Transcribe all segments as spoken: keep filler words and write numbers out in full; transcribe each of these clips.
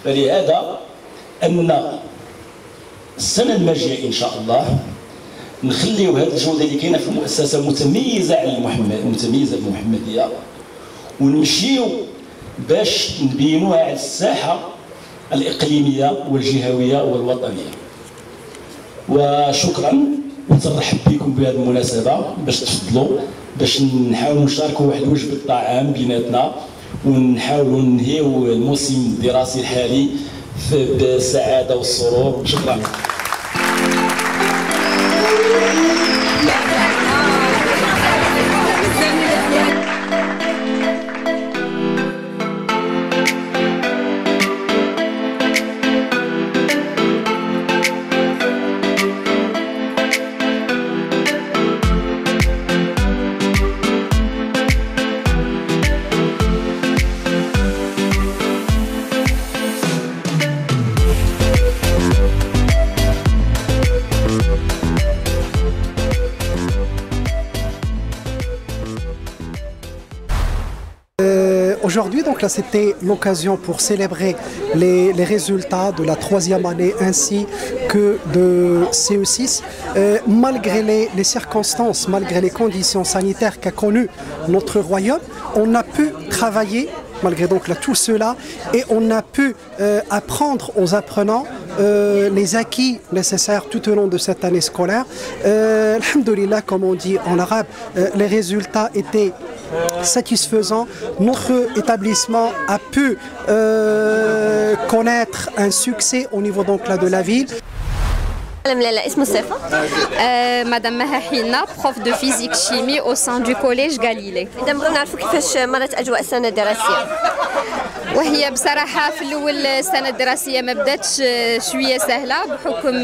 فلهذا أن السنة الماجية إن شاء الله نخليو هذه الجودة اللي كاينة في المؤسسة متميزة على المحمد متميزة بالمحمدية ونمشيو باش نبينوها على الساحة الإقليمية والجهوية والوطنية. وشكرا ونرحب بكم بهذه المناسبة باش تفضلوا باش نحاولوا نشاركوا واحد وجبة الطعام بيناتنا ونحاولوا ننهيو الموسم الدراسي الحالي بالسعادة والسرور. شكرا. Aujourd'hui, donc là, c'était l'occasion pour célébrer les, les résultats de la troisième année ainsi que de C E six. Euh, malgré les, les circonstances, malgré les conditions sanitaires qu'a connues notre royaume, on a pu travailler malgré donc là, tout cela et on a pu euh, apprendre aux apprenants euh, les acquis nécessaires tout au long de cette année scolaire. Euh, Alhamdulillah, comme on dit en arabe, euh, les résultats étaient satisfaisant. Notre établissement a pu euh, connaître un succès au niveau donc là de la ville. Madame Maha Hina, prof de physique chimie au sein du collège Galilée. وهي بصراحة في الأول السنة الدراسية ما بداتش شوية سهلة بحكم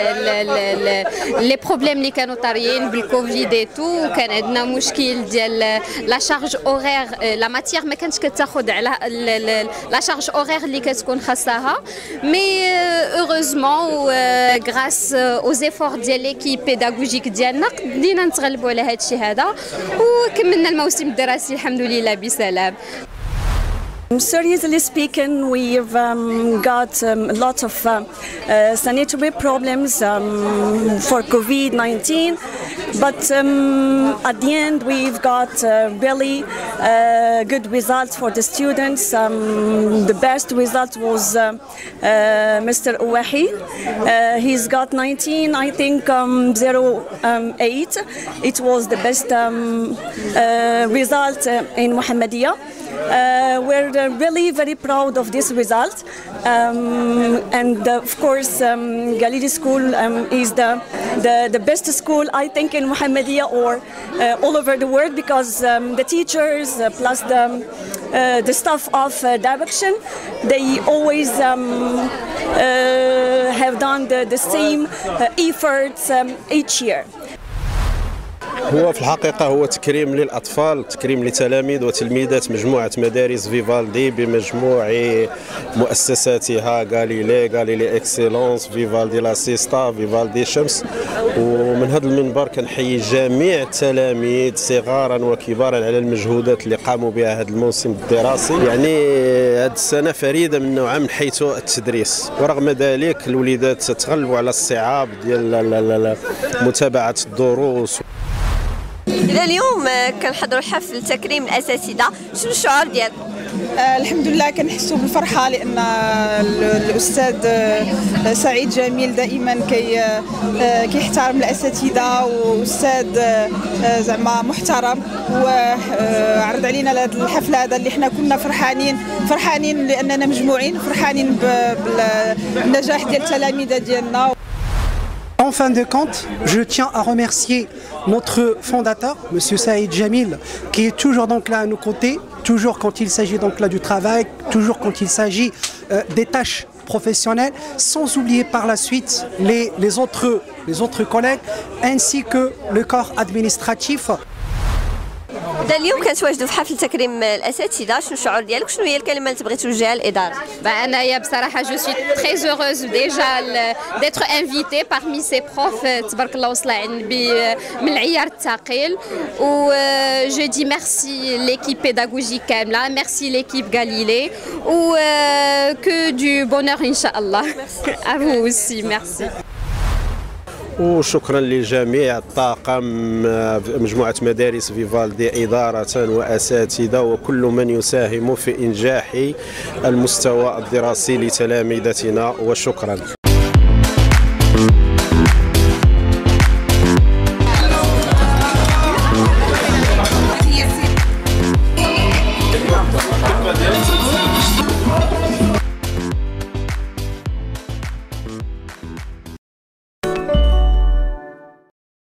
لي بروبليم اللي كانوا طاريين بالكوفيد ايتو وكان عندنا مشكل ديال لا شارج اورير لا ماتيير ما كانتش كتاخذ على لا شارج اورير اللي كتكون خاصها مي اوغوزمون غراس او زيفور ديال ليكيب بيداغوجيك ديالنا قدينا نتغلبوا على هذا الشيء هذا وكملنا الموسم الدراسي الحمد لله بسلام. Seriously speaking, we've um, got um, a lot of uh, uh, sanitary problems um, for COVID nineteen, but um, at the end we've got uh, really uh, good results for the students. Um, the best result was uh, uh, Mister Ouahi. Uh, he's got nineteen, I think, um, zero eight. It was the best um, uh, result uh, in Muhammadiyah. Uh, we're uh, really very proud of this result, um, and uh, of course um, Galilei School um, is the, the the best school I think in Muhammadiyah or uh, all over the world because um, the teachers uh, plus the uh, the staff of uh, direction, they always um, uh, have done the, the same uh, efforts um, each year. هو في الحقيقة هو تكريم للأطفال، تكريم لتلاميذ وتلميذات مجموعة مدارس فيفالدي بمجموع مؤسساتها غاليلي، غاليلي إكسيلونس، فيفالدي لاسيستا، فيفالدي شمس. ومن هذا المنبر كنحيي جميع التلاميذ صغارا وكبارا على المجهودات اللي قاموا بها هذا الموسم الدراسي. يعني هذه السنة فريدة من نوعها من حيث التدريس، ورغم ذلك الوليدات تغلبوا على الصعاب ديال متابعة الدروس. إذا اليوم كنحضروا حفل تكريم الأساتذة، شنو الشعور ديالكم؟ آه الحمد لله كنحسوا بالفرحة لأن الأستاذ سعيد جميل دائما كي آه كيحترم الأساتذة وأستاذ آه زعما محترم وعرض علينا هذا الحفل هذا اللي حنا كنا فرحانين فرحانين لأننا مجموعين فرحانين بالنجاح ديال التلاميذ ديالنا. En fin de compte, je tiens à remercier notre fondateur, M. Saïd Jamil, qui est toujours donc là à nos côtés, toujours quand il s'agit donc là du travail, toujours quand il s'agit euh, des tâches professionnelles, sans oublier par la suite les, les, autres, les autres collègues, ainsi que le corps administratif. اليوم كنتواجدوا في حفل تكريم الاساتذه، شنو الشعور ديالك؟ شنو هي الكلمه اللي تبغي توجهها للاداره؟ أنا بصراحة je suis très heureuse déjà d'être invitée parmi ces profs تبارك الله وصل من العيار الثقيل. و je dis merci l'équipe pédagogique كاملة, merci l'équipe Galilée ou que du bonheur Inch'Allah. À vous aussi, merci. وشكرا لجميع الطاقم مجموعة مدارس فيفالدي إدارة وأساتذة وكل من يساهم في إنجاح المستوى الدراسي لتلامذتنا، وشكرا.